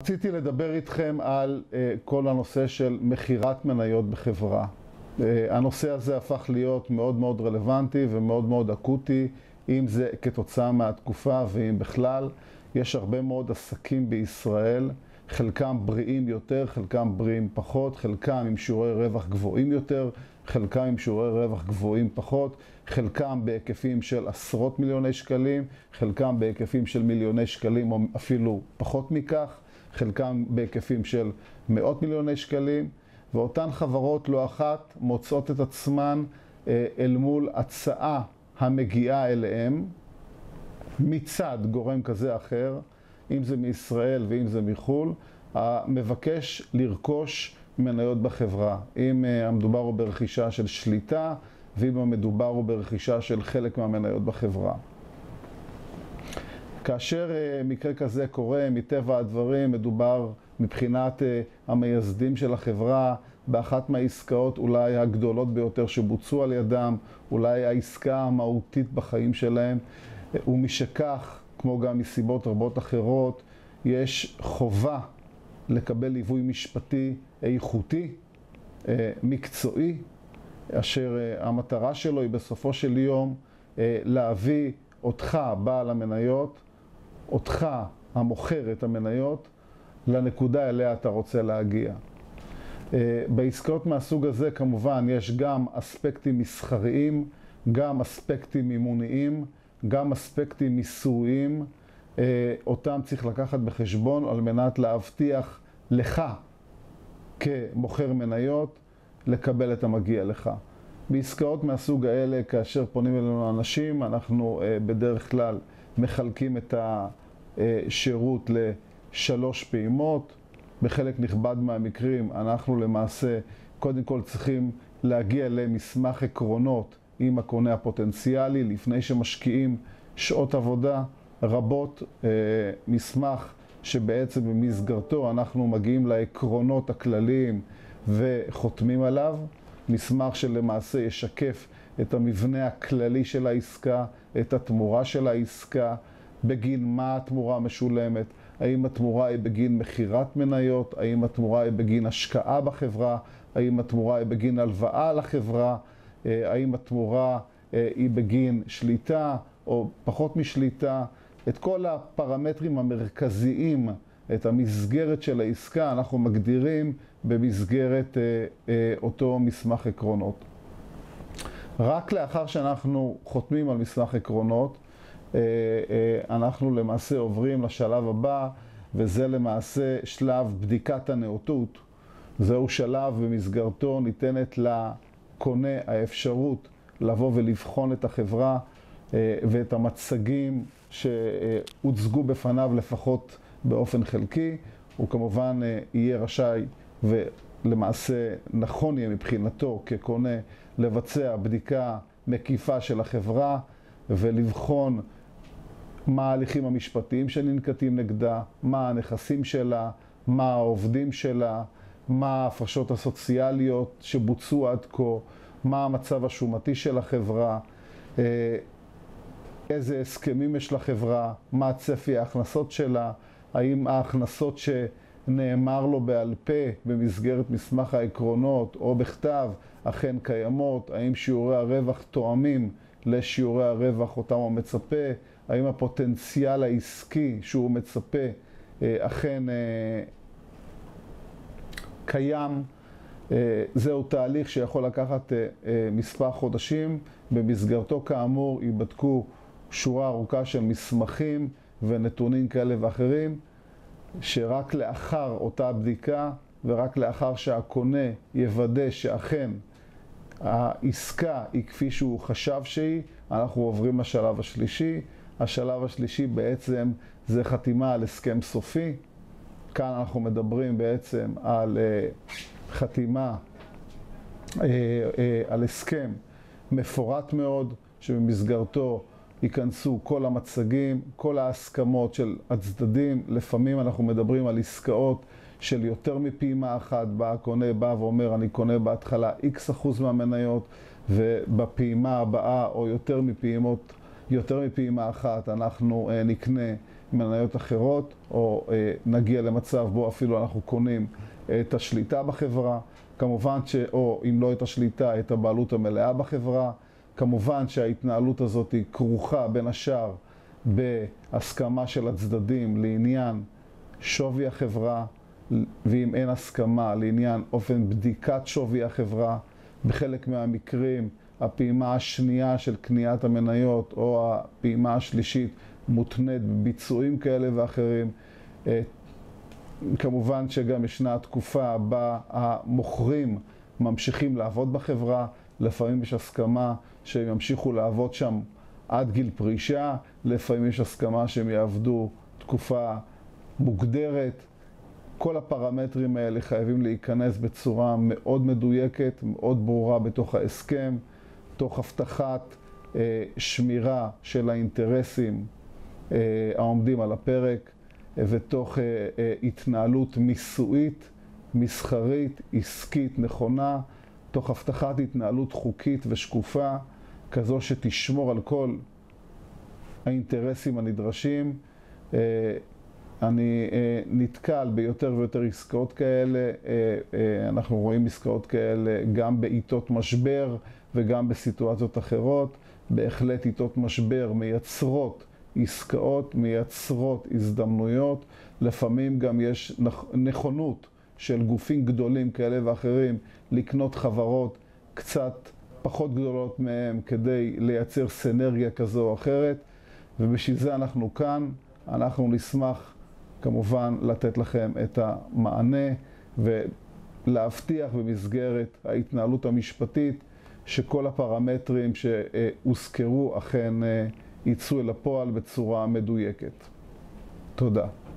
רציתי לדבר איתכם על כל הנושא של מכירת מניות בחברה. הנושא הזה הפך להיות מאוד מאוד רלוונטי ומאוד מאוד אקוטי, אם זה כתוצאה מהתקופה ואם בכלל. יש הרבה מאוד עסקים בישראל, חלקם בריאים יותר, חלקם בריאים פחות, חלקם עם שיעורי רווח גבוהים יותר, חלקם עם שיעורי רווח גבוהים פחות, חלקם בהיקפים של עשרות מיליוני שקלים, חלקם בהיקפים של מיליוני שקלים או אפילו פחות מכך, חלקם בהיקפים של מאות מיליוני שקלים, ואותן חברות לא אחת מוצאות את עצמן אל מול הצעה המגיעה אליהם מצד גורם כזה או אחר, אם זה מישראל ואם זה מחול, המבקש לרכוש מניות בחברה. אם המדובר הוא ברכישה של שליטה, ואם המדובר הוא ברכישה של חלק מהמניות בחברה. כאשר מקרה כזה קורה, מטבע הדברים מדובר מבחינת המייסדים של החברה באחת מהעסקאות אולי הגדולות ביותר שבוצעו על ידם, אולי העסקה המהותית בחיים שלהם, ומשכך, כמו גם מסיבות רבות אחרות, יש חובה לקבל ליווי משפטי איכותי, מקצועי, אשר המטרה שלו היא בסופו של יום להביא אותך, בעל המניות, אותך, המוכר את המניות, לנקודה אליה אתה רוצה להגיע. בעסקאות מהסוג הזה כמובן יש גם אספקטים מסחריים, גם אספקטים מימוניים, גם אספקטים מיסויים, אותם צריך לקחת בחשבון על מנת להבטיח לך כמוכר מניות לקבל את המגיע לך. בעסקאות מהסוג האלה, כאשר פונים אלינו אנשים, אנחנו בדרך כלל מחלקים את השירות לשלוש פעימות. בחלק נכבד מהמקרים אנחנו למעשה קודם כל צריכים להגיע למסמך עקרונות עם הקונה הפוטנציאלי לפני שמשקיעים שעות עבודה רבות, מסמך שבעצם במסגרתו אנחנו מגיעים לעקרונות הכלליים וחותמים עליו, מסמך שלמעשה ישקף את המבנה הכללי של העסקה, את התמורה של העסקה, בגין מה התמורה משולמת, האם התמורה היא בגין מכירת מניות, האם התמורה היא בגין השקעה בחברה, האם התמורה היא בגין הלוואה לחברה, האם התמורה היא בגין שליטה או פחות משליטה. את כל הפרמטרים המרכזיים, את המסגרת של העסקה, אנחנו מגדירים במסגרת אותו מסמך עקרונות. רק לאחר שאנחנו חותמים על מסמך עקרונות, אנחנו למעשה עוברים לשלב הבא, וזה למעשה שלב בדיקת הנאותות. זהו שלב במסגרתו ניתנת לקונה האפשרות לבוא ולבחון את החברה ואת המצגים שהוצגו בפניו לפחות באופן חלקי. הוא כמובן יהיה רשאי ולמעשה נכון יהיה מבחינתו כקונה לבצע בדיקה מקיפה של החברה ולבחון מה ההליכים המשפטיים שננקטים נגדה, מה הנכסים שלה, מה העובדים שלה, מה ההפרשות הסוציאליות שבוצעו עד כה, מה המצב השומתי של החברה, איזה הסכמים יש לחברה, מה צפי ההכנסות שלה, האם ההכנסות שנאמר לו בעל פה במסגרת מסמך העקרונות או בכתב אכן קיימות, האם שיעורי הרווח תואמים לשיעורי הרווח אותם הוא מצפה, האם הפוטנציאל העסקי שהוא מצפה אכן קיים. זהו תהליך שיכול לקחת מספר חודשים. במסגרתו כאמור ייבדקו שורה ארוכה של מסמכים ונתונים כאלה ואחרים, שרק לאחר אותה בדיקה ורק לאחר שהקונה יוודא שאכן העסקה היא כפי שהוא חשב שהיא, אנחנו עוברים לשלב השלישי. השלב השלישי בעצם זה חתימה על הסכם סופי. כאן אנחנו מדברים בעצם על חתימה על הסכם מפורט מאוד, שבמסגרתו ייכנסו כל המצגים, כל ההסכמות של הצדדים. לפעמים אנחנו מדברים על עסקאות של יותר מפעימה אחת, בה הקונה בא ואומר אני קונה בהתחלה X% מהמניות, ובפעימה הבאה או יותר מפעימה אחת אנחנו נקנה מניות אחרות, או נגיע למצב בו אפילו אנחנו קונים את השליטה בחברה, כמובן או אם לא את השליטה, את הבעלות המלאה בחברה. כמובן שההתנהלות הזאת היא כרוכה בין השאר בהסכמה של הצדדים לעניין שווי החברה, ואם אין הסכמה לעניין אופן בדיקת שווי החברה. בחלק מהמקרים הפעימה השנייה של קניית המניות או הפעימה השלישית מותנית בביצועים כאלה ואחרים. כמובן שגם ישנה התקופה בה המוכרים ממשיכים לעבוד בחברה, לפעמים יש הסכמה שהם ימשיכו לעבוד שם עד גיל פרישה, לפעמים יש הסכמה שהם יעבדו תקופה מוגדרת. כל הפרמטרים האלה חייבים להיכנס בצורה מאוד מדויקת, מאוד ברורה בתוך ההסכם, תוך הבטחת שמירה של האינטרסים העומדים על הפרק, ותוך התנהלות מיסויית, מסחרית, עסקית נכונה, תוך הבטחת התנהלות חוקית ושקופה, כזו שתשמור על כל האינטרסים הנדרשים. אני נתקל ביותר ויותר עסקאות כאלה. אנחנו רואים עסקאות כאלה גם בעיתות משבר וגם בסיטואציות אחרות. בהחלט עיתות משבר מייצרות עסקאות, מייצרות הזדמנויות. לפעמים גם יש נכונות של גופים גדולים כאלה ואחרים לקנות חברות קצת פחות גדולות מהם כדי לייצר סנרגיה כזו או אחרת, ובשביל זה אנחנו כאן. אנחנו נשמח כמובן לתת לכם את המענה ולהבטיח במסגרת ההתנהלות המשפטית שכל הפרמטרים שהוזכרו אכן יצאו אל הפועל בצורה מדויקת. תודה.